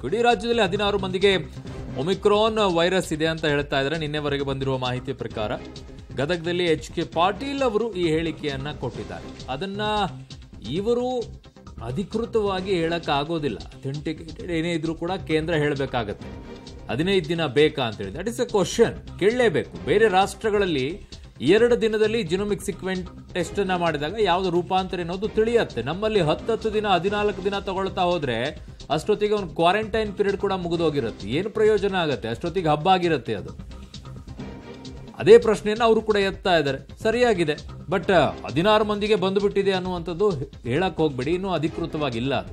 ಮಾಡಬೇಕು. ಇಡೀ ರಾಜ್ಯದಲ್ಲಿ 16 ಮಂದಿಗೆ ಒಮಿಕ್ರಾನ್ ವೈರಸ್ ಇದೆ ಅಂತ ಹೇಳ್ತಾ ಇದ್ದಾರೆ. ನಿನ್ನೆವರೆಗೆ ಬಂದಿರುವ ಮಾಹಿತಿ ಪ್ರಕಾರ ಗದಗದಲ್ಲಿ HK ಪಾಟೀಲ್ ಅವರು ಈ ಹೇಳಿಕೆಯನ್ನ ಕೊಟ್ಟಿದ್ದಾರೆ. ಅದನ್ನ ಇವರು ಅಧಿಕೃತವಾಗಿ ಹೇಳಕ್ ಆಗೋದಿಲ್ಲ. ಅಥೆಂಟಿಕೇಟೆಡ್ ಏನೇ ಇದ್ರೂ ಕೂಡ ಕೇಂದ್ರ ಹೇಳಬೇಕಾಗತ್ತೆ. 15 ದಿನ ಬೇಕಾ ಅಂತ ಹೇಳಿ ದಟ್ ಇಸ್ ಎ ಕ್ವಶನ್, ಕೇಳಲೇಬೇಕು. ಬೇರೆ ರಾಷ್ಟ್ರಗಳಲ್ಲಿ 2 ದಿನದಲ್ಲಿ ಜಿನೋಮಿಕ್ ಸೀಕ್ವೆನ್ಸ್ ಟೆಸ್ಟ್ ಅನ್ನ ಮಾಡಿದಾಗ ಯಾವ್ದು ರೂಪಾಂತರ ಅನ್ನೋದು ತಿಳಿಯತ್ತೆ. ನಮ್ಮಲ್ಲಿ 10 ದಿನ 14 ದಿನ ತಗೊಳ್ತಾ ಹೋದ್ರೆ ಅಷ್ಟೊತ್ತಿಗೆ ಒಂದು ಕ್ವಾರಂಟೈನ್ ಪೀರಿಯಡ್ ಕೂಡ ಮುಗಿದೋಗಿರುತ್ತೆ. ಏನು ಪ್ರಯೋಜನ ಆಗತ್ತೆ? ಅಷ್ಟೊತ್ತಿಗೆ ಹಬ್ಬ ಆಗಿರುತ್ತೆ ಅದು. ಅದೇ ಪ್ರಶ್ನೆಯನ್ನು ಅವರು ಕೂಡ ಎತ್ತಾ ಇದ್ದಾರೆ. ಸರಿಯಾಗಿದೆ, ಬಟ್ 16 ಮಂದಿಗೆ ಬಂದುಬಿಟ್ಟಿದೆ ಅನ್ನುವಂಥದ್ದು ಹೇಳಕ್ ಹೋಗ್ಬೇಡಿ, ಇನ್ನೂ ಅಧಿಕೃತವಾಗಿಲ್ಲ ಅದು.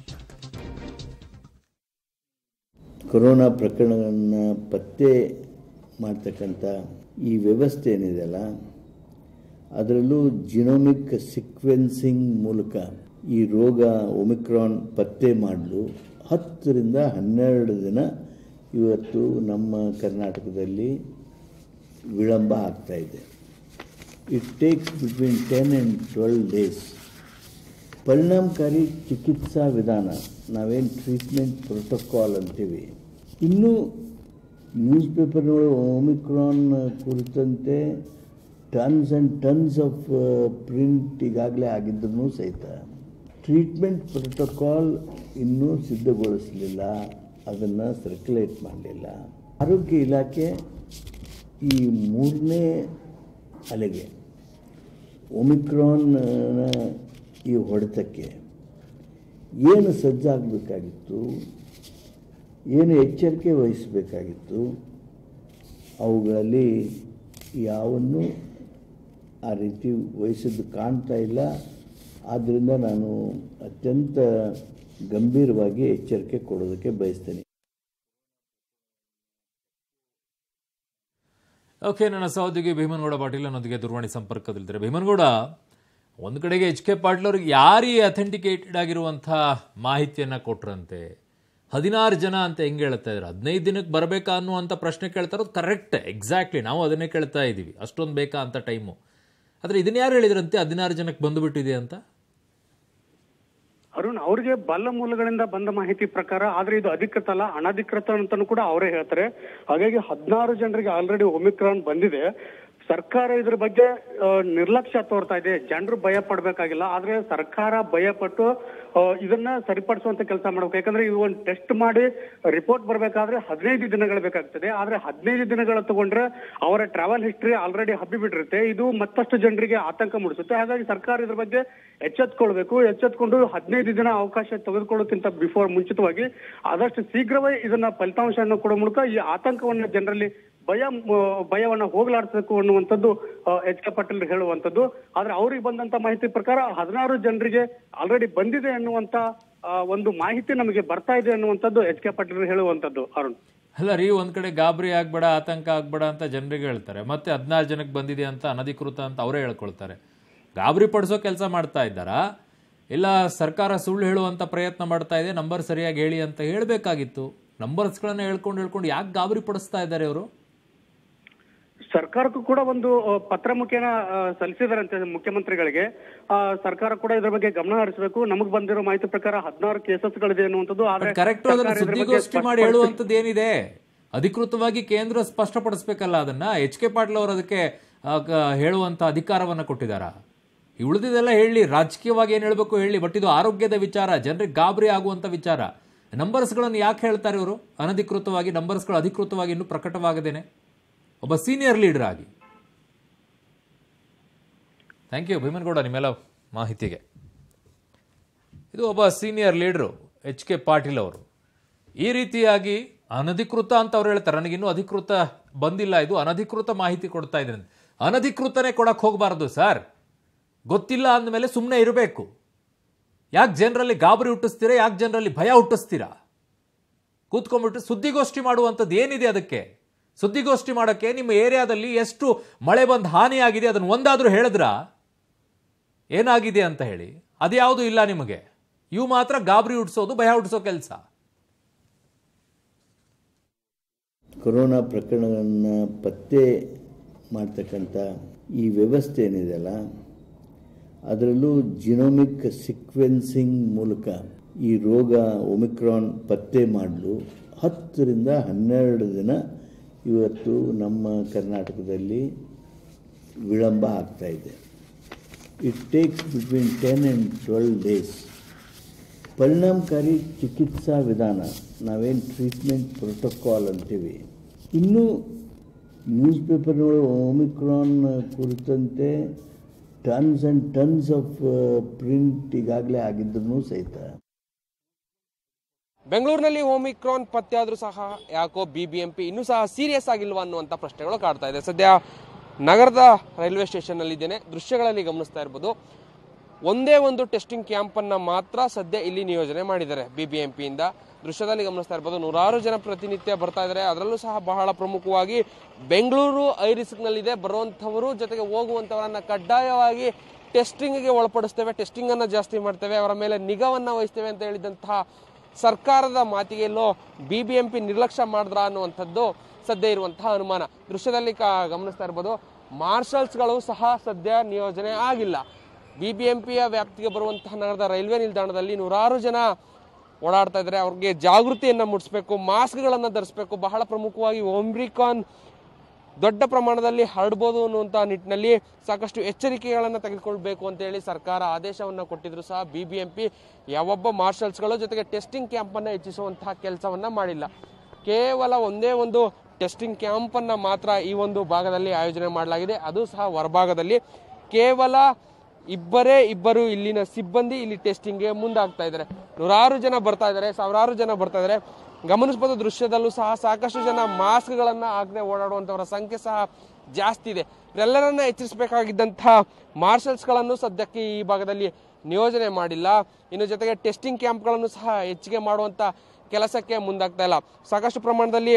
ಕೊರೋನಾ ಪ್ರಕರಣಗಳನ್ನು ಪತ್ತೆ ಮಾಡ್ತಕ್ಕಂಥ ಈ ವ್ಯವಸ್ಥೆ ಏನಿದೆಯಲ್ಲ, ಅದರಲ್ಲೂ ಜಿನೋಮಿಕ್ ಸೀಕ್ವೆನ್ಸಿಂಗ್ ಮೂಲಕ ಈ ರೋಗ ಒಮಿಕ್ರಾನ್ ಪತ್ತೆ ಮಾಡಲು 10 ರಿಂದ 12 ದಿನ ಇವತ್ತು ನಮ್ಮ ಕರ್ನಾಟಕದಲ್ಲಿ ವಿಳಂಬ ಆಗ್ತಾ ಇದೆ. It takes between 10 and 12 days. ಪರಿಣಾಮಕಾರಿ ಚಿಕಿತ್ಸಾ ವಿಧಾನ, ನಾವೇನು ಟ್ರೀಟ್ಮೆಂಟ್ ಪ್ರೋಟೋಕಾಲ್ ಅಂತೀವಿ, ಇನ್ನೂ ನ್ಯೂಸ್ ಪೇಪರ್ಗಳು ಒಮಿಕ್ರಾನ್ ಕುರಿತಂತೆ tons and tons of print ಈಗಾಗಲೇ ಆಗಿದ್ದೂ ಸಹಿತ ಟ್ರೀಟ್ಮೆಂಟ್ ಪ್ರೋಟೋಕಾಲ್ ಇನ್ನೂ ಸಿದ್ಧಗೊಳಿಸಲಿಲ್ಲ, ಅದನ್ನು ಸರ್ಕ್ಯುಲೇಟ್ ಮಾಡಲಿಲ್ಲ. ಆರೋಗ್ಯ ಇಲಾಖೆ ಈ 3ನೇ ಅಲೆಗೆ ಒಮಿಕ್ರಾನ್ ಈ ಹೊಡೆತಕ್ಕೆ ಏನು ಸಜ್ಜಾಗಬೇಕಾಗಿತ್ತು, ಏನು ಎಚ್ಚರಿಕೆ ವಹಿಸಬೇಕಾಗಿತ್ತು, ಅವುಗಳಲ್ಲಿ ಯಾವನ್ನೂ ಆ ರೀತಿ ವಹಿಸಿದ್ದು ಕಾಣ್ತಾ ಇಲ್ಲ. ಆದ್ದರಿಂದ ನಾನು ಅತ್ಯಂತ ಗಂಭೀರವಾಗಿ ಎಚ್ಚರಿಕೆ ಕೊಡೋದಕ್ಕೆ ಬಯಸ್ತೇನೆ. ಓಕೆ, ನನ್ನ ಸಹೋದ್ಯೋಗಿ ಭೀಮನಗೌಡ ಪಾಟೀಲ್ ನನ್ನೊಂದಿಗೆ ದೂರವಾಣಿ ಸಂಪರ್ಕದಲ್ಲಿದ್ದಾರೆ. ಭೀಮನಗೌಡ, ಒಂದು ಕಡೆಗೆ HK ಪಾಟೀಲ್ ಅವ್ರಿಗೆ ಯಾರೀ ಅಥೆಂಟಿಕೇಟೆಡ್ ಆಗಿರುವಂತಹ ಮಾಹಿತಿಯನ್ನ ಕೊಟ್ರಂತೆ 16 ಜನ ಅಂತ ಹೆಂಗೆ ಹೇಳ್ತಾ ಇದ್ದಾರೆ? 15 ದಿನಕ್ಕೆ ಬರಬೇಕಾ ಅನ್ನುವಂಥ ಪ್ರಶ್ನೆ ಕೇಳ್ತಾ ಇರೋದು ಕರೆಕ್ಟ್, ಎಕ್ಸಾಕ್ಟ್ಲಿ ನಾವು ಅದನ್ನೇ ಕೇಳ್ತಾ ಇದ್ದೀವಿ. ಅಷ್ಟೊಂದು ಬೇಕಾ ಅಂತ ಟೈಮು. ಆದರೆ ಇದನ್ನ ಯಾರು ಹೇಳಿದ್ರಂತೆ 16 ಜನಕ್ಕೆ ಬಂದುಬಿಟ್ಟಿದೆ ಅಂತ? ಅರುಣ್, ಅವ್ರಿಗೆ ಬಲ್ಲ ಮೂಲಗಳಿಂದ ಬಂದ ಮಾಹಿತಿ ಪ್ರಕಾರ, ಆದ್ರೆ ಇದು ಅಧಿಕೃತ ಅಲ್ಲ, ಅನಧಿಕೃತ ಅಂತಾನು ಕೂಡ ಅವರೇ ಹೇಳ್ತಾರೆ. ಹಾಗಾಗಿ 16 ಜನರಿಗೆ ಆಲ್ರೆಡಿ ಒಮಿಕ್ರಾನ್ ಬಂದಿದೆ. ಸರ್ಕಾರ ಇದ್ರ ಬಗ್ಗೆ ನಿರ್ಲಕ್ಷ್ಯ ತೋರ್ತಾ ಇದೆ. ಜನರು ಭಯ ಪಡ್ಬೇಕಾಗಿಲ್ಲ, ಆದ್ರೆ ಸರ್ಕಾರ ಭಯ ಪಟ್ಟು ಇದನ್ನ ಸರಿಪಡಿಸುವಂತ ಕೆಲಸ ಮಾಡ್ಬೇಕು. ಯಾಕಂದ್ರೆ ಇದು ಒಂದು ಟೆಸ್ಟ್ ಮಾಡಿ ರಿಪೋರ್ಟ್ ಬರ್ಬೇಕಾದ್ರೆ 15 ದಿನಗಳು ಬೇಕಾಗ್ತದೆ. ಆದ್ರೆ 15 ದಿನಗಳು ತಗೊಂಡ್ರೆ ಅವರ ಟ್ರಾವೆಲ್ ಹಿಸ್ಟ್ರಿ ಆಲ್ರೆಡಿ ಹಬ್ಬಿಬಿಟ್ಟಿರುತ್ತೆ. ಇದು ಮತ್ತಷ್ಟು ಜನರಿಗೆ ಆತಂಕ ಮೂಡಿಸುತ್ತೆ. ಹಾಗಾಗಿ ಸರ್ಕಾರ ಇದ್ರ ಬಗ್ಗೆ ಎಚ್ಚೆತ್ಕೊಳ್ಬೇಕು. ಎಚ್ಚೆತ್ಕೊಂಡು 15 ದಿನ ಅವಕಾಶ ತೆಗೆದುಕೊಳ್ಳೋಕ್ಕಿಂತ ಮುಂಚಿತವಾಗಿ ಆದಷ್ಟು ಶೀಘ್ರವೇ ಇದನ್ನ ಫಲಿತಾಂಶವನ್ನು ಕೊಡೋ ಮೂಲಕ ಈ ಆತಂಕವನ್ನ ಜನರಲ್ಲಿ ಭಯವನ್ನ ಹೋಗಲಾಡಿಸಬೇಕು ಅನ್ನುವಂಥದ್ದು HK ಪಾಟೀಲ್ ಹೇಳುವಂಥದ್ದು. ಆದ್ರೆ ಅವ್ರಿಗೆ ಬಂದಂತ ಮಾಹಿತಿ ಪ್ರಕಾರ 16 ಜನರಿಗೆ ಆಲ್ರೆಡಿ ಬಂದಿದೆ ಅನ್ನುವಂತ ಒಂದು ಮಾಹಿತಿ ನಮಗೆ ಬರ್ತಾ ಇದೆ ಅನ್ನುವಂಥದ್ದು HK ಪಾಟೀಲ್ ಹೇಳುವಂಥದ್ದು. ಅರುಣ್, ಅಲ್ಲ ರೀ, ಒಂದ್ ಕಡೆ ಗಾಬರಿ ಆಗ್ಬೇಡ, ಆತಂಕ ಆಗ್ಬೇಡ ಅಂತ ಜನರಿಗೆ ಹೇಳ್ತಾರೆ, ಮತ್ತೆ 16 ಜನಕ್ಕೆ ಬಂದಿದೆ ಅಂತ ಅನಧಿಕೃತ ಅಂತ ಅವರೇ ಹೇಳ್ಕೊಳ್ತಾರೆ. ಗಾಬರಿ ಪಡಿಸೋ ಕೆಲಸ ಮಾಡ್ತಾ ಇದ್ದಾರಾ, ಇಲ್ಲ ಸರ್ಕಾರ ಸುಳ್ಳು ಹೇಳುವಂತ ಪ್ರಯತ್ನ ಮಾಡ್ತಾ ಇದೆ, ನಂಬರ್ ಸರಿಯಾಗಿ ಹೇಳಿ ಅಂತ ಹೇಳ್ಬೇಕಾಗಿತ್ತು? ನಂಬರ್ಸ್ಗಳನ್ನ ಹೇಳ್ಕೊಂಡು ಯಾಕೆ ಗಾಬರಿ ಪಡಿಸ್ತಾ ಇದ್ದಾರೆ ಅವರು? ಸರ್ಕಾರಕ್ಕೂ ಕೂಡ ಒಂದು ಪತ್ರ ಮುಖೇನ ಸಲ್ಲಿಸಿದಾರಂತೆ ಮುಖ್ಯಮಂತ್ರಿಗಳಿಗೆ. ಸರ್ಕಾರ ಕೂಡ ಇದ್ರ ಬಗ್ಗೆ ಗಮನ ಹರಿಸಬೇಕು. ನಮಗ್ ಬಂದಿರೋ ಮಾಹಿತಿ ಪ್ರಕಾರ 16 ಕೇಸಸ್ಗಳಿದೆ ಅನ್ನುವಂಥದ್ದು. ಆದ್ರೆ ಕರೆಕ್ಟ್, ಅದನ್ನ ಸುದ್ದಿಗೋಷ್ಠಿ ಮಾಡಿ ಹೇಳುವಂಥದ್ದು ಏನಿದೆ? ಅಧಿಕೃತವಾಗಿ ಕೇಂದ್ರ ಸ್ಪಷ್ಟಪಡಿಸಬೇಕಲ್ಲ ಅದನ್ನ. HK ಪಾಟೀಲ್ ಅವರು ಅದಕ್ಕೆ ಹೇಳುವಂತ ಅಧಿಕಾರವನ್ನ ಕೊಟ್ಟಿದಾರ? ಉಳಿದಿದೆಲ್ಲ ಹೇಳಿ, ರಾಜಕೀಯವಾಗಿ ಏನ್ ಹೇಳ್ಬೇಕು ಹೇಳಿ, ಬಟ್ ಇದು ಆರೋಗ್ಯದ ವಿಚಾರ, ಜನರಿಗೆ ಗಾಬರಿ ಆಗುವಂತ ವಿಚಾರ. ನಂಬರ್ಸ್ಗಳನ್ನು ಯಾಕೆ ಹೇಳ್ತಾರೆ ಇವರು ಅನಧಿಕೃತವಾಗಿ? ನಂಬರ್ಸ್ಗಳು ಅಧಿಕೃತವಾಗಿ ಇನ್ನೂ ಪ್ರಕಟವಾಗದೇನೆ ಒಬ್ಬ ಸೀನಿಯರ್ ಲೀಡರ್ ಆಗಿ. ಥ್ಯಾಂಕ್ ಯು ಭೀಮನಗೌಡ ನಿಮ್ಮೆಲ್ಲ ಮಾಹಿತಿಗೆ. ಇದು ಒಬ್ಬ ಸೀನಿಯರ್ ಲೀಡರು HK ಪಾಟೀಲ್ ಅವರು ಈ ರೀತಿಯಾಗಿ ಅನಧಿಕೃತ ಅಂತ ಅವ್ರು ಹೇಳ್ತಾರೆ. ನನಗಿನ್ನೂ ಅಧಿಕೃತ ಬಂದಿಲ್ಲ, ಇದು ಅನಧಿಕೃತ ಮಾಹಿತಿ ಕೊಡ್ತಾ ಇದ್ದೀನಿ. ಅನಧಿಕೃತನೇ ಕೊಡಕ್ಕೆ ಹೋಗಬಾರ್ದು ಸರ್. ಗೊತ್ತಿಲ್ಲ ಅಂದಮೇಲೆ ಸುಮ್ಮನೆ ಇರಬೇಕು. ಯಾಕೆ ಜನರಲ್ಲಿ ಗಾಬರಿ ಹುಟ್ಟಿಸ್ತೀರಾ? ಯಾಕೆ ಜನರಲ್ಲಿ ಭಯ ಹುಟ್ಟಿಸ್ತೀರಾ? ಕೂತ್ಕೊಂಡ್ಬಿಟ್ಟು ಸುದ್ದಿಗೋಷ್ಠಿ ಮಾಡುವಂಥದ್ದು ಏನಿದೆ? ಅದಕ್ಕೆ ಸುದ್ದಿಗೋಷ್ಠಿ ಮಾಡೋಕ್ಕೆ ನಿಮ್ಮ ಏರಿಯಾದಲ್ಲಿ ಎಷ್ಟು ಮಳೆ ಬಂದು ಹಾನಿಯಾಗಿದೆ ಅದನ್ನು ಒಂದಾದರೂ ಹೇಳಿದ್ರಾ? ಏನಾಗಿದೆ ಅಂತ ಹೇಳಿ ಅದ್ಯಾವುದು ಇಲ್ಲ ನಿಮಗೆ. ಇವು ಮಾತ್ರ ಗಾಬರಿ ಹುಟ್ಟಿಸೋದು, ಭಯ ಹುಟ್ಟಿಸೋ ಕೆಲಸ. ಕೊರೋನಾ ಪ್ರಕರಣಗಳನ್ನು ಪತ್ತೆ ಮಾಡ್ತಕ್ಕಂಥ ಈ ವ್ಯವಸ್ಥೆ ಏನಿದೆಯಲ್ಲ, ಅದರಲ್ಲೂ ಜಿನೋಮಿಕ್ ಸೀಕ್ವೆನ್ಸಿಂಗ್ ಮೂಲಕ ಈ ರೋಗ ಒಮಿಕ್ರಾನ್ ಪತ್ತೆ ಮಾಡಲು 10ರಿಂದ 12 ದಿನ ಇವತ್ತು ನಮ್ಮ ಕರ್ನಾಟಕದಲ್ಲಿ ವಿಳಂಬ ಆಗ್ತಾಯಿದೆ. It takes between 10 and 12 days. ಪರಿಣಾಮಕಾರಿ ಚಿಕಿತ್ಸಾ ವಿಧಾನ, ನಾವೇನು ಟ್ರೀಟ್ಮೆಂಟ್ ಪ್ರೋಟೋಕಾಲ್ ಅಂತೀವಿ, ಇನ್ನೂ ನ್ಯೂಸ್ ಪೇಪರ್ಗಳು ಒಮಿಕ್ರಾನ್ ಕುರಿತಂತೆ tons and tons of print ಈಗಾಗಲೇ ಆಗಿದ್ರೂ ಸಹಿತ ಬೆಂಗಳೂರಿನಲ್ಲಿ ಒಮಿಕ್ರಾನ್ ಪತ್ತೆ ಆದರೂ ಸಹ ಯಾಕೋ ಬಿಬಿಎಂಪಿ ಇನ್ನೂ ಸಹ ಸೀರಿಯಸ್ ಆಗಿಲ್ವಾ ಅನ್ನುವಂಥ ಪ್ರಶ್ನೆಗಳು ಕಾಡ್ತಾ ಇದೆ. ಸದ್ಯ ನಗರದ ರೈಲ್ವೆ ಸ್ಟೇಷನ್ನಲ್ಲಿ ಇದ್ದೇನೆ. ದೃಶ್ಯಗಳಲ್ಲಿ ಗಮನಿಸ್ತಾ ಇರ್ಬೋದು, ಒಂದೇ ಒಂದು ಟೆಸ್ಟಿಂಗ್ ಕ್ಯಾಂಪನ್ನು ಮಾತ್ರ ಸದ್ಯ ಇಲ್ಲಿ ನಿಯೋಜನೆ ಮಾಡಿದ್ದಾರೆ ಬಿಬಿಎಂಪಿಯಿಂದ. ದೃಶ್ಯದಲ್ಲಿ ಗಮನಿಸ್ತಾ ಇರ್ಬೋದು, 100 ಜನ ಪ್ರತಿನಿತ್ಯ ಬರ್ತಾ ಇದ್ದಾರೆ. ಅದರಲ್ಲೂ ಸಹ ಬಹಳ ಪ್ರಮುಖವಾಗಿ ಬೆಂಗಳೂರು ಐ ರಿಸ್ಕ್ನಲ್ಲಿದೆ. ಬರುವಂಥವರು ಜೊತೆಗೆ ಹೋಗುವಂಥವರನ್ನು ಕಡ್ಡಾಯವಾಗಿ ಟೆಸ್ಟಿಂಗ್ಗೆ ಒಳಪಡಿಸ್ತೇವೆ, ಟೆಸ್ಟಿಂಗನ್ನು ಜಾಸ್ತಿ ಮಾಡ್ತೇವೆ, ಅವರ ಮೇಲೆ ನಿಗಾವನ್ನು ವಹಿಸ್ತೇವೆ ಅಂತ ಹೇಳಿದಂತಹ ಸರ್ಕಾರದ ಮಾತಿಗೆ ಎಲ್ಲೋ ಬಿಬಿಎಂಪಿ ನಿರ್ಲಕ್ಷ್ಯ ಮಾಡಿದ್ರ ಅನ್ನುವಂಥದ್ದು ಸದ್ಯ ಇರುವಂತಹ ಅನುಮಾನ. ದೃಶ್ಯದಲ್ಲಿ ಗಮನಿಸ್ತಾ ಇರ್ಬೋದು, ಮಾರ್ಷಲ್ಸ್ಗಳು ಸಹ ಸದ್ಯ ನಿಯೋಜನೆ ಆಗಿಲ್ಲ. ಬಿಬಿಎಂಪಿಯ ವ್ಯಾಪ್ತಿಗೆ ಬರುವಂತಹ ನಗರದ ರೈಲ್ವೆ ನಿಲ್ದಾಣದಲ್ಲಿ 100 ಜನ ಓಡಾಡ್ತಾ ಇದ್ದಾರೆ. ಅವ್ರಿಗೆ ಜಾಗೃತಿಯನ್ನು ಮೂಡಿಸಬೇಕು, ಮಾಸ್ಕ್ಗಳನ್ನು ಧರಿಸಬೇಕು. ಬಹಳ ಪ್ರಮುಖವಾಗಿ ಒಮಿಕ್ರಾನ್ ದೊಡ್ಡ ಪ್ರಮಾಣದಲ್ಲಿ ಹರಡ್ಬೋದು ಅನ್ನುವಂಥ ನಿಟ್ಟಿನಲ್ಲಿ ಸಾಕಷ್ಟು ಎಚ್ಚರಿಕೆಗಳನ್ನು ತೆಗೆದುಕೊಳ್ಬೇಕು ಅಂತೇಳಿ ಸರ್ಕಾರ ಆದೇಶವನ್ನು ಕೊಟ್ಟಿದ್ರು ಸಹ ಬಿಬಿಎಂಪಿ ಯಾವೊಬ್ಬ ಮಾರ್ಷಲ್ಸ್ಗಳು ಜೊತೆಗೆ ಟೆಸ್ಟಿಂಗ್ ಕ್ಯಾಂಪನ್ನು ಹೆಚ್ಚಿಸುವಂತಹ ಕೆಲಸವನ್ನು ಮಾಡಿಲ್ಲ. ಕೇವಲ ಒಂದೇ ಒಂದು ಟೆಸ್ಟಿಂಗ್ ಕ್ಯಾಂಪನ್ನು ಮಾತ್ರ ಈ ಒಂದು ಭಾಗದಲ್ಲಿ ಆಯೋಜನೆ ಮಾಡಲಾಗಿದೆ. ಅದು ಸಹ ಹೊರಭಾಗದಲ್ಲಿ ಕೇವಲ ಇಬ್ಬರು ಇಲ್ಲಿನ ಸಿಬ್ಬಂದಿ ಇಲ್ಲಿ ಟೆಸ್ಟಿಂಗ್ಗೆ ಮುಂದಾಗ್ತಾ ಇದ್ದಾರೆ. 100 ಜನ ಬರ್ತಾ ಇದ್ದಾರೆ, 1000 ಜನ ಬರ್ತಾ ಇದ್ದಾರೆ. ಗಮನಿಸಬಹುದು, ದೃಶ್ಯದಲ್ಲೂ ಸಹ ಸಾಕಷ್ಟು ಜನ ಮಾಸ್ಕ್ಗಳನ್ನು ಹಾಕದೆ ಓಡಾಡುವಂಥವರ ಸಂಖ್ಯೆ ಸಹ ಜಾಸ್ತಿ ಇದೆ. ಇವರೆಲ್ಲರನ್ನ ಎಚ್ಚರಿಸಬೇಕಾಗಿದ್ದಂತಹ ಮಾರ್ಷಲ್ಸ್ಗಳನ್ನು ಸದ್ಯಕ್ಕೆ ಈ ಭಾಗದಲ್ಲಿ ನಿಯೋಜನೆ ಮಾಡಿಲ್ಲ. ಇನ್ನು ಜೊತೆಗೆ ಟೆಸ್ಟಿಂಗ್ ಕ್ಯಾಂಪ್ಗಳನ್ನು ಸಹ ಹೆಚ್ಚಿಗೆ ಮಾಡುವಂಥ ಕೆಲಸಕ್ಕೆ ಮುಂದಾಗ್ತಾ ಇಲ್ಲ. ಸಾಕಷ್ಟು ಪ್ರಮಾಣದಲ್ಲಿ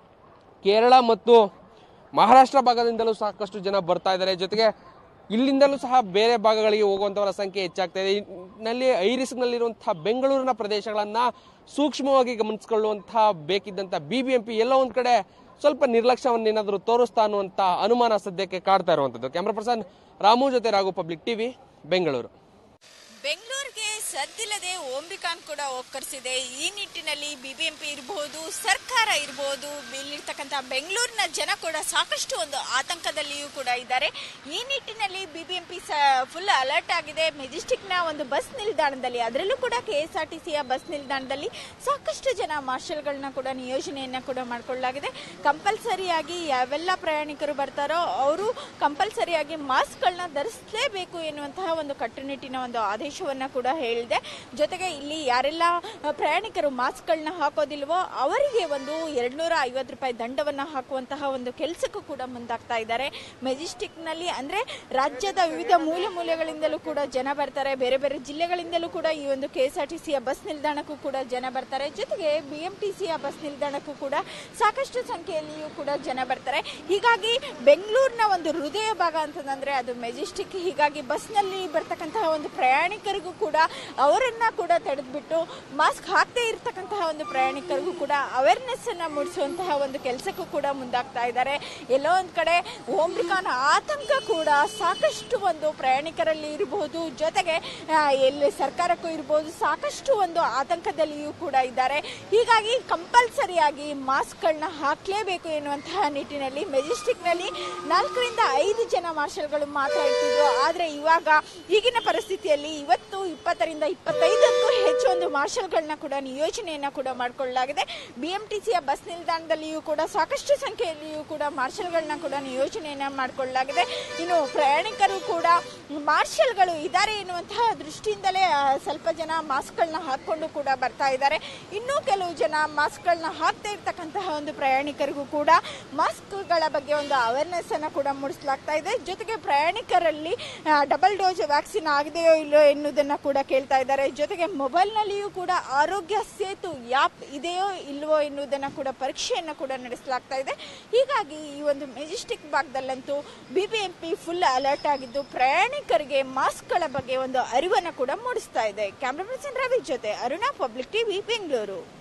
ಕೇರಳ ಮತ್ತು ಮಹಾರಾಷ್ಟ್ರ ಭಾಗದಿಂದಲೂ ಸಾಕಷ್ಟು ಜನ ಬರ್ತಾ ಇದ್ದಾರೆ. ಜೊತೆಗೆ ಇಲ್ಲಿಂದಲೂ ಸಹ ಬೇರೆ ಭಾಗಗಳಿಗೆ ಹೋಗುವಂಥವರ ಸಂಖ್ಯೆ ಹೆಚ್ಚಾಗ್ತಾ ಇದೆ. ನಲ್ಲಿ ಐ ರಿಸ್ಕ್ನಲ್ಲಿರುವಂತಹ ಬೆಂಗಳೂರಿನ ಪ್ರದೇಶಗಳನ್ನು ಸೂಕ್ಷ್ಮವಾಗಿ ಗಮನಿಸಿಕೊಳ್ಳುವಂತಹ ಬೇಕಿದ್ದಂಥ ಬಿಬಿಎಂಪಿ ಎಲ್ಲೋ ಒಂದು ಕಡೆ ಸ್ವಲ್ಪ ನಿರ್ಲಕ್ಷ್ಯವನ್ನು ಏನಾದರೂ ತೋರಿಸ್ತಾ ಅನ್ನುವಂಥ ಅನುಮಾನ ಸದ್ಯಕ್ಕೆ ಕಾಡ್ತಾ ಇರುವಂಥದ್ದು. ಕ್ಯಾಮ್ರಾ ಪರ್ಸನ್ ರಾಮು ಜೊತೆ ರಾಘು, ಪಬ್ಲಿಕ್ ಟಿವಿ, ಬೆಂಗಳೂರು. ಬೆಂಗಳೂರಿಗೆ ಸದ್ದಿಲ್ಲದೆ ಒಮಿಕ್ರಾನ್ ಕೂಡ ಒಕ್ಕರಿಸಿದೆ. ಈ ನಿಟ್ಟಿನಲ್ಲಿ ಬಿಬಿಎಂಪಿ ಇರಬಹುದು, ಸರ್ಕಾರ ಇರಬಹುದು, ಇಲ್ಲಿರ್ತಕ್ಕಂಥ ಬೆಂಗಳೂರಿನ ಜನ ಕೂಡ ಸಾಕಷ್ಟು ಒಂದು ಆತಂಕದಲ್ಲಿಯೂ ಕೂಡ ಇದ್ದಾರೆ. ಈ ನಿಟ್ಟಿನಲ್ಲಿ ಬಿಬಿಎಂಪಿ ಫುಲ್ ಅಲರ್ಟ್ ಆಗಿದೆ. ಮೆಜೆಸ್ಟಿಕ್ನ ಒಂದು ಬಸ್ ನಿಲ್ದಾಣದಲ್ಲಿ, ಅದರಲ್ಲೂ ಕೂಡ KSRTCಯ ಬಸ್ ನಿಲ್ದಾಣದಲ್ಲಿ ಸಾಕಷ್ಟು ಜನ ಮಾರ್ಷಲ್ಗಳನ್ನ ಕೂಡ ನಿಯೋಜನೆಯನ್ನ ಕೂಡ ಮಾಡಿಕೊಳ್ಳಲಾಗಿದೆ. ಕಂಪಲ್ಸರಿಯಾಗಿ ಯಾವೆಲ್ಲ ಪ್ರಯಾಣಿಕರು ಬರ್ತಾರೋ ಅವರು ಕಂಪಲ್ಸರಿಯಾಗಿ ಮಾಸ್ಕ್ಗಳನ್ನ ಧರಿಸಲೇಬೇಕು ಎನ್ನುವಂತಹ ಒಂದು ಕಟ್ಟುನಿಟ್ಟಿನ ಒಂದು ಆದೇಶವನ್ನ ಕೂಡ ಹೇಳಿದೆ. ಜೊತೆಗೆ ಇಲ್ಲಿ ಯಾರೆಲ್ಲ ಪ್ರಯಾಣಿಕರು ಮಾಸ್ಕ್ಗಳನ್ನ ಹಾಕೋದಿಲ್ವೋ ಅವರಿಗೆ ಒಂದು 250 ರೂಪಾಯಿ ದಂಡವನ್ನ ಹಾಕುವಂತಹ ಒಂದು ಕೆಲಸಕ್ಕೂ ಕೂಡ ಮುಂದಾಗ್ತಾ ಇದ್ದಾರೆ. ಮೆಜೆಸ್ಟಿಕ್ ನಲ್ಲಿ ಅಂದ್ರೆ ರಾಜ್ಯದ ವಿವಿಧ ಮೂಲೆಗಳಿಂದಲೂ ಕೂಡ ಜನ ಬರ್ತಾರೆ. ಬೇರೆ ಬೇರೆ ಜಿಲ್ಲೆಗಳಿಂದಲೂ ಕೂಡ ಈ ಒಂದು KSRTCಯ ಬಸ್ ನಿಲ್ದಾಣಕ್ಕೂ ಕೂಡ ಜನ ಬರ್ತಾರೆ. ಜೊತೆಗೆ BMTCಯ ಬಸ್ ನಿಲ್ದಾಣಕ್ಕೂ ಕೂಡ ಸಾಕಷ್ಟು ಸಂಖ್ಯೆಯಲ್ಲಿಯೂ ಕೂಡ ಜನ ಬರ್ತಾರೆ. ಹೀಗಾಗಿ ಬೆಂಗಳೂರಿನ ಒಂದು ಹೃದಯ ಭಾಗ ಅಂತಂದ್ರೆ ಅದು ಮೆಜೆಸ್ಟಿಕ್. ಹೀಗಾಗಿ ಬಸ್ನಲ್ಲಿ ಬರ್ತಕ್ಕಂತಹ ಒಂದು ಪ್ರಯಾಣಿಕರಿಗೂ ಕೂಡ ಅವರನ್ನ ಕೂಡ ತಡೆದ್ಬಿಟ್ಟು ಮಾಸ್ಕ್ ಹಾಕದೇ ಇರತಕ್ಕಂತಹ ಒಂದು ಪ್ರಯಾಣಿಕರಿಗೂ ಕೂಡ ಅವೇರ್ನೆಸ್ ಅನ್ನ ಮೂಡಿಸುವಂತಹ ಒಂದು ಕೆಲಸಕ್ಕೂ ಕೂಡ ಮುಂದಾಗ್ತಾ ಇದ್ದಾರೆ. ಎಲ್ಲೋ ಒಂದ್ ಕಡೆ ಒಮಿಕ್ರಾನ್ ಆತಂಕ ಕೂಡ ಸಾಕಷ್ಟು ಒಂದು ಪ್ರಯಾಣಿಕರಲ್ಲಿ ಇರಬಹುದು, ಜೊತೆಗೆ ಎಲ್ಲಿ ಸರ್ಕಾರಕ್ಕೂ ಇರಬಹುದು, ಸಾಕಷ್ಟು ಒಂದು ಆತಂಕದಲ್ಲಿಯೂ ಕೂಡ ಇದ್ದಾರೆ. ಹೀಗಾಗಿ ಕಂಪಲ್ಸರಿಯಾಗಿ ಮಾಸ್ಕ್ಗಳನ್ನ ಹಾಕಲೇಬೇಕು ಎನ್ನುವಂತಹ ನಿಟ್ಟಿನಲ್ಲಿ ಮೆಜೆಸ್ಟಿಕ್ ನಲ್ಲಿ 4 ರಿಂದ 5 ಜನ ಮಾರ್ಷಲ್ಗಳು ಮಾತ್ರ ಇರ್ತಿದ್ರು. ಆದ್ರೆ ಇವಾಗ ಈಗಿನ ಪರಿಸ್ಥಿತಿಯಲ್ಲಿ ಇವತ್ತು 20 ರಿಂದ 25ಕ್ಕೂ ಹೆಚ್ಚು ಒಂದು ಮಾರ್ಷಲ್ಗಳನ್ನ ಕೂಡ ನಿಯೋಜನೆಯನ್ನ ಕೂಡ ಮಾಡಿಕೊಳ್ಳಲಾಗಿದೆ. BMTCಯ ಬಸ್ ನಿಲ್ದಾಣದಲ್ಲಿಯೂ ಕೂಡ ಸಾಕಷ್ಟು ಸಂಖ್ಯೆಯಲ್ಲಿಯೂ ಕೂಡ ಮಾರ್ಷಲ್ಗಳನ್ನ ಕೂಡ ನಿಯೋಜನೆಯನ್ನ ಮಾಡಿಕೊಳ್ಳಲಾಗಿದೆ. ಇನ್ನು ಪ್ರಯಾಣಿಕರು ಕೂಡ ಮಾರ್ಷಲ್ಗಳು ಇದ್ದಾರೆ ಎನ್ನುವಂತಹ ದೃಷ್ಟಿಯಿಂದಲೇ ಸ್ವಲ್ಪ ಜನ ಮಾಸ್ಕ್ಗಳನ್ನ ಹಾಕೊಂಡು ಕೂಡ ಬರ್ತಾ ಇದ್ದಾರೆ. ಇನ್ನೂ ಕೆಲವು ಜನ ಮಾಸ್ಕ್ಗಳನ್ನ ಹಾಕ್ತಾ ಇರ್ತಕ್ಕಂತಹ ಒಂದು ಪ್ರಯಾಣಿಕರಿಗೂ ಕೂಡ ಮಾಸ್ಕ್ಗಳ ಬಗ್ಗೆ ಒಂದು ಅವೇರ್ನೆಸ್ ಅನ್ನ ಕೂಡ ಮೂಡಿಸಲಾಗ್ತಾ ಇದೆ. ಜೊತೆಗೆ ಪ್ರಯಾಣಿಕರಲ್ಲಿ ಡಬಲ್ ಡೋಸ್ ವ್ಯಾಕ್ಸಿನ್ ಆಗಿದೆಯೋ ಇಲ್ಲೋ ಎನ್ನುವುದನ್ನ ಕೂಡ ಕೇಳ್ತಾ ಇದ್ದಾರೆ. ಜೊತೆಗೆ ಮೊಬೈಲ್ನಲ್ಲಿಯೂ ಕೂಡ ಆರೋಗ್ಯ ಸೇತು ಆ್ಯಪ್ ಇದೆಯೋ ಇಲ್ವೋ ಎನ್ನುವುದನ್ನ ಕೂಡ ಪರೀಕ್ಷೆಯನ್ನ ಕೂಡ ನಡೆಸಲಾಗ್ತಾ ಇದೆ. ಹೀಗಾಗಿ ಈ ಒಂದು ಮೆಜೆಸ್ಟಿಕ್ ಭಾಗದಲ್ಲಂತೂ ಬಿಬಿಎಂಪಿ ಫುಲ್ ಅಲರ್ಟ್ ಆಗಿದ್ದು ಪ್ರಯಾಣಿಕರಿಗೆ ಮಾಸ್ಕ್ಗಳ ಬಗ್ಗೆ ಒಂದು ಅರಿವನ್ನು ಕೂಡ ಮೂಡಿಸ್ತಾ ಇದೆ. ಕ್ಯಾಮ್ರಾ ಪರ್ಸನ್ ರವಿ ಜೊತೆ ಅರುಣಾ, ಪಬ್ಲಿಕ್ ಟಿವಿ, ಬೆಂಗಳೂರು.